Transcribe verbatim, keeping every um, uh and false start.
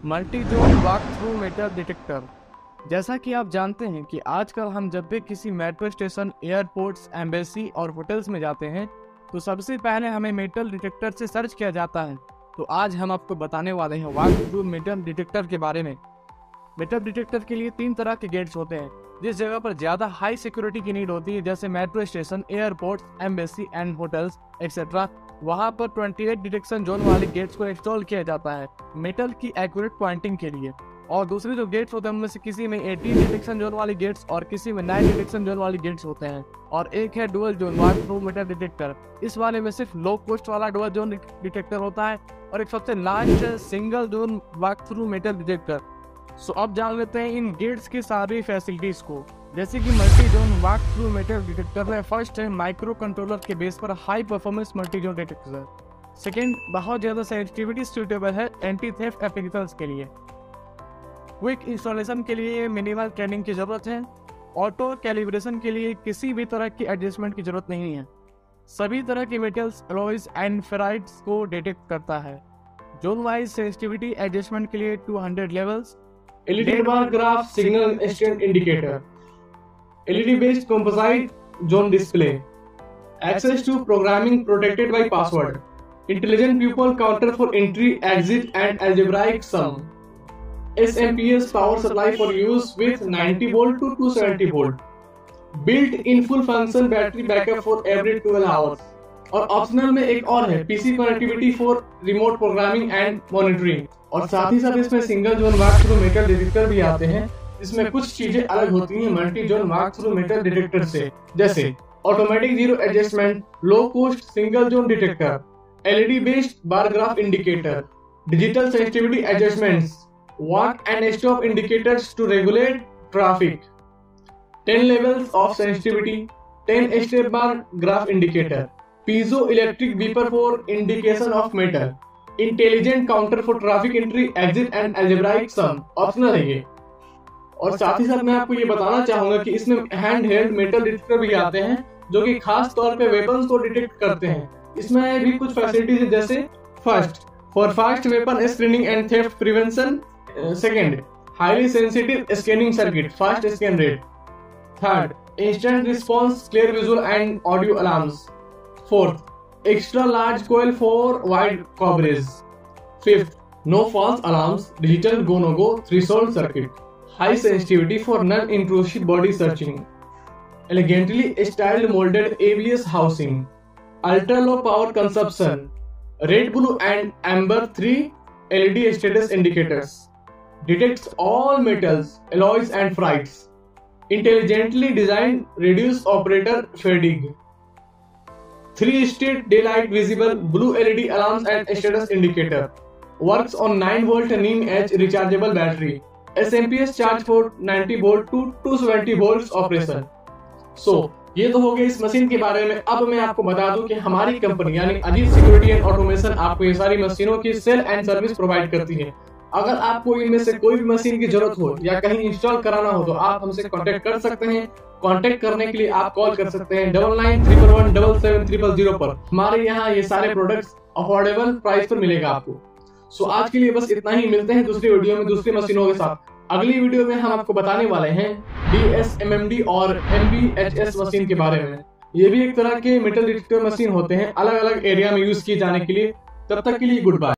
Multi zone walk through metal detector. जैसा कि आप जानते हैं कि आजकल हम जब भी किसी मेट्रो स्टेशन, एयरपोर्ट्स, एम्बेसी और होटल्स में जाते हैं तो सबसे पहले हमें मेटल डिटेक्टर से सर्च किया जाता है। तो आज हम आपको बताने वाले हैं वॉक थ्रू मेटल डिटेक्टर के बारे में। मेटल डिटेक्टर के लिए तीन तरह के गेट्स होते हैं। जिस जगह पर ज्यादा हाई सिक्योरिटी की नीड होती है, जैसे metro station, airports, embassy and hotels etcetera, वहां पर अट्ठाईस डिटेक्शन जोन वाले गेट्स को इंस्टॉल किया जाता है मेटल की एक्यूरेट पॉइंटिंग के लिए। और दूसरे जो गेट्स होते हैं उनमें से किसी में अठारह डिटेक्शन जोन वाले गेट्स और किसी में नौ डिटेक्शन जोन वाले गेट्स होते हैं। और एक है dual zone walk through metal detector. इस वाले में सिर्फ लो कॉस्ट वाला डुअल जोन डिटेक्टर होता है और एक सबसे last single zone walk through metal detector. So अब जान लेते हैं इन गेट्स की सारी फैसिलिटीज को। जैसे कि multi zone walk through metal detector में फर्स्ट है माइक्रो कंट्रोलर के बेस पर high performance multi zone detector. Second, बहुत ज्यादा सेंसिटिविटी सूटेबल है एंटी थेफ्ट एप्लीकेशंस के लिए। क्विक इंस्टॉलेशन के लिए मिनिमल ट्रेनिंग की जरूरत है। ऑटो कैलिब्रेशन के लिए किसी भी तरह की एडजस्टमेंट की जरूरत नहीं है। सभी तरह के मेटल्स, अलॉयज एंड फेराइट्स को डिटेक्ट करता है। जोन वाइज सेंसिटिविटी एडजस्टमेंट के लिए दो सौ levels. LED bar graph signal strength indicator, LED based composite zone display, access to programming protected by password, intelligent pupil counter for entry, exit and algebraic sum, S M P S power supply for use with ninety volt to two hundred seventy volt, built in full function battery backup for every twelve hours। और optional में एक और है PC connectivity for remote programming and monitoring. और साथ ही साथ इसमें single zone walk through metal detector भी आते हैं। इसमें कुछ चीजें अलग होती हैं multi zone walk through metal detector से, जैसे automatic zero adjustment, low cost single zone detector, LED based bar graph indicator, digital sensitivity adjustments, walk and stop indicators to regulate traffic, ten levels of sensitivity, ten step bar graph indicator, piezo electric beeper for indication of metal, intelligent counter for traffic entry, exit and algebraic sum. Optional है ये। और साथ ही साथ मैं आपको ये बताना चाहूंगा कि इसमें हैंड हेल्ड मेटल डिटेक्टर भी आते हैं जो कि खास तौर पे वेपन्स को डिटेक्ट करते हैं। इसमें भी कुछ फैसिलिटीज है, जैसे first, for fast weapon screening and theft prevention. Second, highly sensitive scanning circuit, fast scan rate. Third, instant response, clear visual and audio alarms. Fourth, extra large coil for wide coverage. Fifth, no false alarms, digital go no go threshold circuit, high sensitivity for non-intrusive body searching, elegantly styled molded A B S housing, ultra low power consumption, red, blue and amber three L E D status indicators, detects all metals, alloys and ferrites, intelligently designed reduce operator fatigue, three state daylight visible blue L E D alarms and status indicator, works on nine volt NIM H rechargeable battery, S M P S charge for ninety volt to two hundred seventy volts operation. So ये तो हो गया इस machine के बारे में। अब मैं आपको बता दूं कि हमारी कंपनी यानी अजीत सिक्योरिटी एंड ऑटोमेशन आपको ये सारी मशीनों की सेल एंड सर्विस प्रोवाइड करती है। अगर आपको इनमें से कोई भी मशीन की जरूरत हो या कहीं इंस्टॉल कराना हो तो आप हमसे कॉन्टेक्ट कर सकते हैं। कॉन्टेक्ट करने के लिए आप कॉल कर सकते हैं double nine triple one double seven triple zero पर। हमारे यहाँ ये सारे प्रोडक्ट्स अफोर्डेबल प्राइस पर मिलेगा आपको। सो आज के लिए बस इतना ही। मिलते हैं दूसरी वीडियो में दूसरी मशीनों के साथ। अगली वीडियो में हम आपको बताने वाले हैं D S M M D और M B H S machine के बारे में। ये भी एक तरह के मेटल डिटेक्टर मशीन होते हैं, अलग अलग एरिया में यूज किए जाने के लिए। तब तक के लिए गुड बाय।